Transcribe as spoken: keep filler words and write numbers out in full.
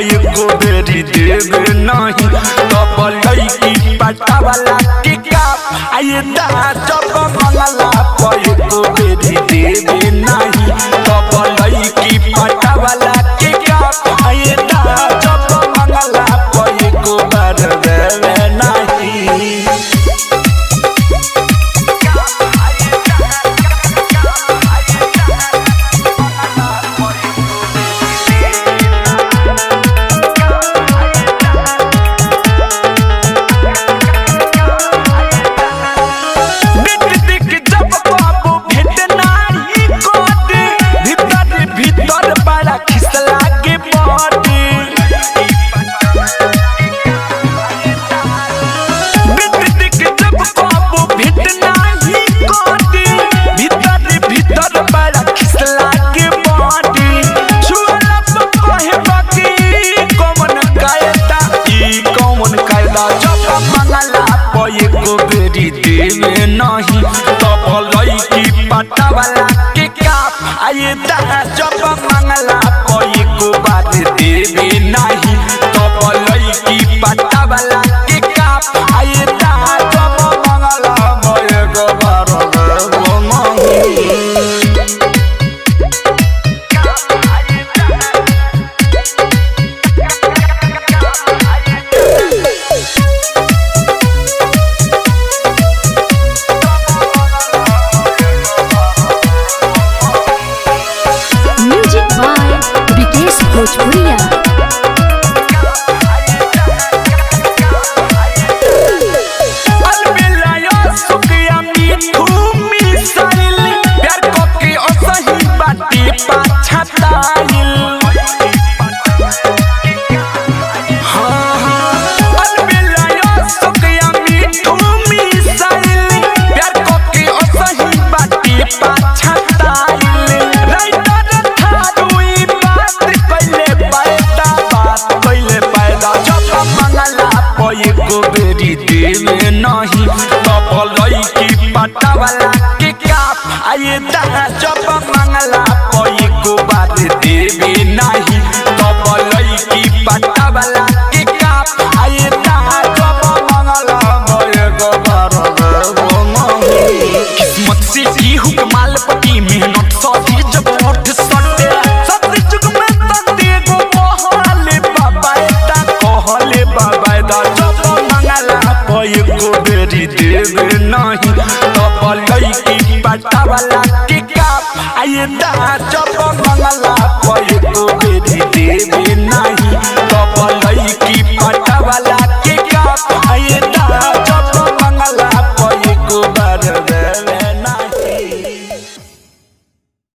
एको बेरी देवे नहीं तब लईकी पटावाला के का आये दा जब मंगला एको बेरी देवे नहीं तब लईकी पटावाला के का आये दा जब मंगला एको बार देवे नहीं। देवे नहीं तब लईकी पटावाला के काप आये दा जब मंगला एको बात देवे नहीं तब लईकी पटावाला के काप आये दा जब मंगला एको बार देवे नहीं। भोजपुरिया अलबिलायो सुकिया मीठू मिसाइल प्यार को के असही बाटी पाछताइल हां हां अलबिलायो सुकिया मीठू मिसाइल प्यार को के असही बाटी पाछताइल राइटर थारुई बात कइले पैदा बात कइले पैदा जब मंगला एको बेरी देवे नहीं तब लईकी पटावाला के काप आये दा जब मंगला एको बात देवे नहीं तब लईकी पटावाला के काप आये दा जब मंगला एको बार देवे नहीं। किस्मत से की हुक मालपटी मेहनत साथी जब उठ सटे सत्य जुग में तंदे गो मोहले बाबा ता कहले बाबा दा जब मंगला एको बेरी देवे नहीं तब लईकी पटावाला के काप आये दा जब मंगला एको बेरी देवे नहीं तब लईकी पटावाला के काप आये